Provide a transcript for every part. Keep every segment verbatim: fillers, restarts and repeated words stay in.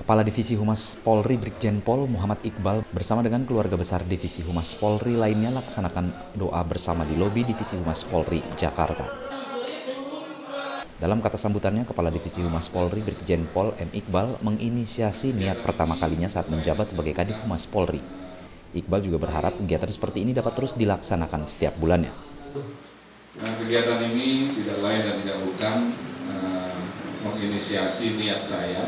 Kepala Divisi Humas Polri Brigjen Pol Muhammad Iqbal bersama dengan keluarga besar Divisi Humas Polri lainnya laksanakan doa bersama di lobi Divisi Humas Polri, Jakarta. Dalam kata sambutannya, Kepala Divisi Humas Polri Brigjen Pol M. Iqbal menginisiasi niat pertama kalinya saat menjabat sebagai Kadif Humas Polri. Iqbal juga berharap kegiatan seperti ini dapat terus dilaksanakan setiap bulannya. Nah, kegiatan ini tidak lain dan tidak bukan uh, menginisiasi niat saya.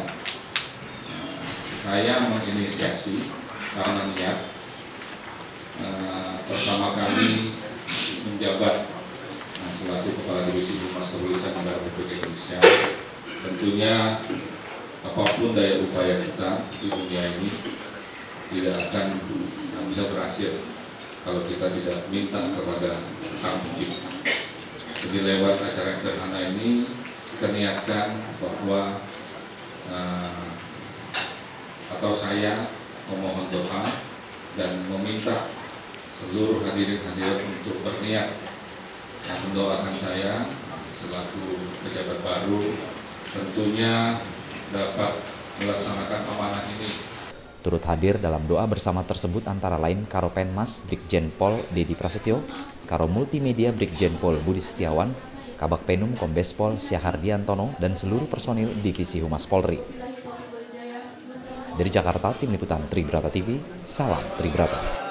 Saya menginisiasi karena niat uh, pertama kali menjabat nah, selaku Kepala Divisi Humas Kepolisian Negara Republik Indonesia. Tentunya apapun daya upaya kita di dunia ini tidak akan bisa berhasil kalau kita tidak minta kepada Sang Pencipta. Jadi lewat acara yang sederhana ini kita niatkan bahwa uh, atau saya memohon doa dan meminta seluruh hadirin-hadirin untuk berniat dan mendoakan saya selaku pejabat baru tentunya dapat melaksanakan amanah ini. Turut hadir dalam doa bersama tersebut antara lain Karopenmas Brigjen Pol Dedi Prasetyo, Karo Multimedia Brigjen Pol Budi Setiawan, Kabak Penum Kombes Pol Syahardiantono, dan seluruh personil Divisi Humas Polri. Dari Jakarta, Tim Liputan Tribrata T V, salam Tribrata.